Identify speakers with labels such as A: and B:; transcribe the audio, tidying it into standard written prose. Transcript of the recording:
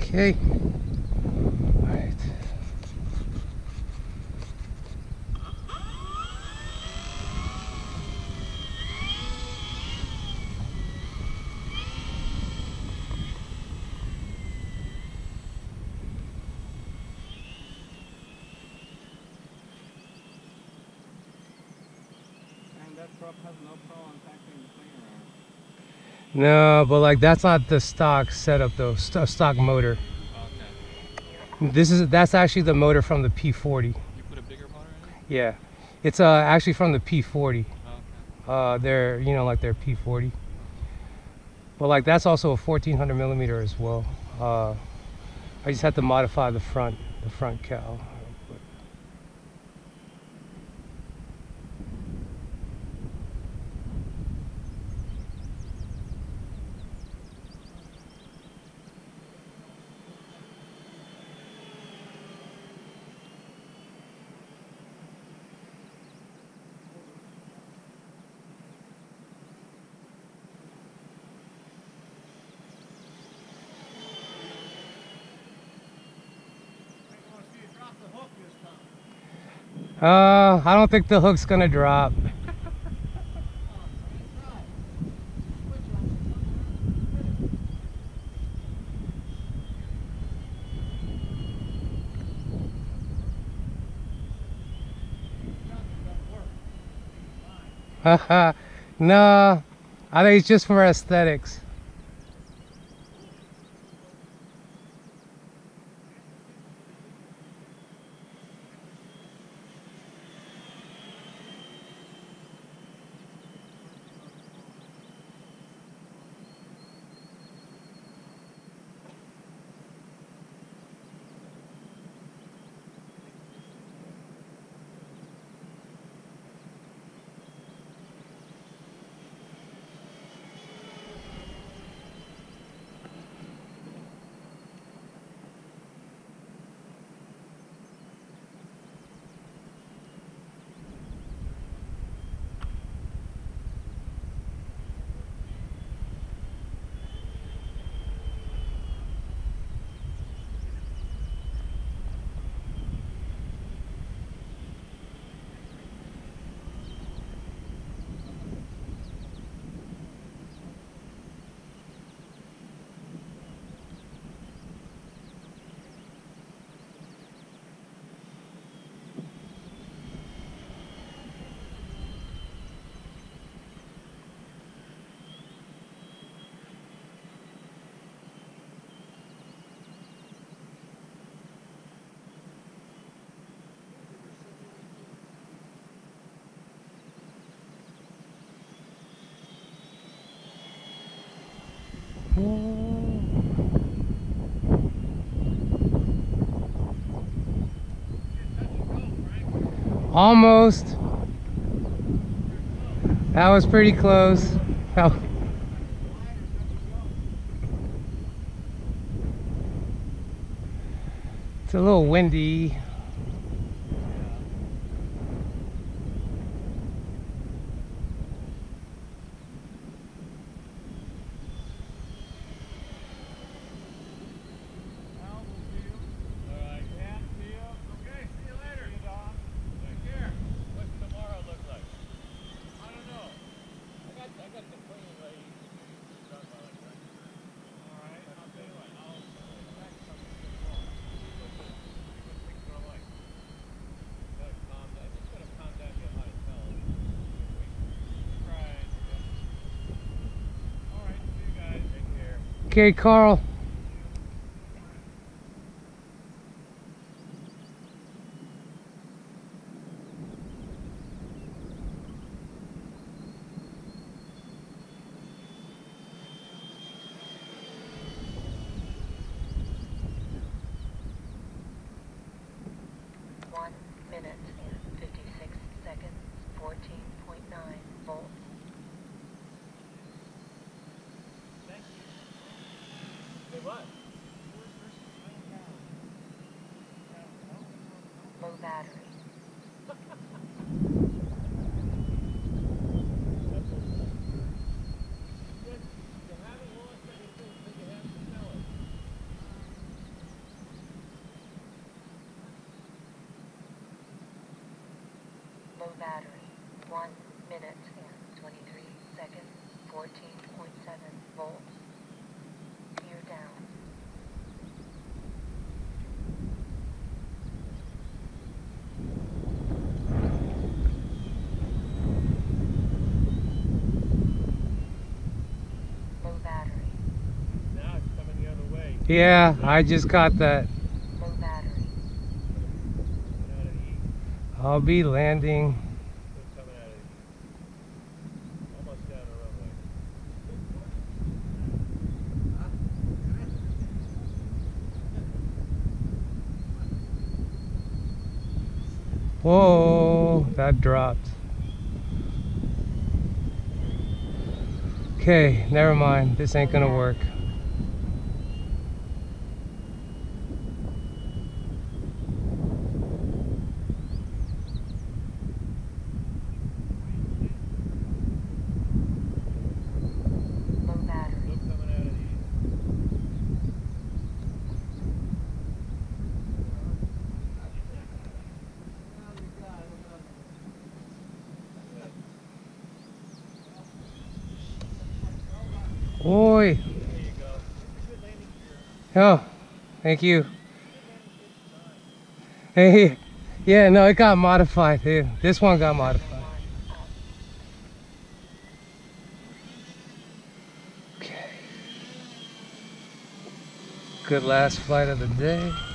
A: Okay. All right.
B: And that prop has no problem tackling the plane around.
A: No, but like that's not the stock setup though. Stock motor.
B: Okay.
A: That's actually the motor from the P-40.
B: You put a bigger motor in it?
A: Yeah, it's actually from the P-40.
B: Okay.
A: They're, you know, like their P-40. But like that's also a 1400 millimeter as well. I just had to modify the front cowl. I don't think the hook's gonna drop. No, I think it's just for aesthetics. Almost. That was pretty close. Oh. It's a little windy. Okay, Carl.
C: Battery. Low battery. 1 minute and 23 seconds. 14.7 volts. Gear down. Low battery.
B: Now it's coming the other way.
A: Yeah, I just caught that.
C: Low battery.
B: Coming out of the east.
A: I'll be landing.
B: It's coming out of the east. Almost down the runway.
A: Whoa, that dropped. Okay, never mind. This ain't gonna work.
C: Low battery.
B: Look coming out of the east.
A: Oi.
B: There you go. It's a good landing gear.
A: Oh, thank you. Hey, yeah, no, it got modified. Yeah, this one got modified. Okay. Good last flight of the day.